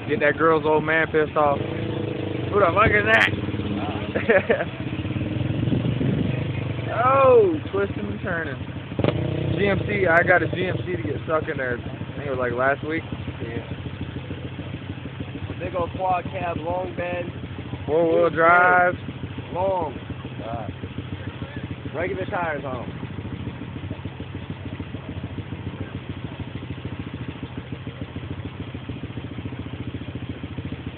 Get that girl's old man pissed off. Who the fuck is that? Oh, twisting and turning. GMC, I got a GMC to get stuck in there. I think it was like last week. Yeah. Big old quad cab, long bed. 4-wheel drive. Long. Regular tires on them.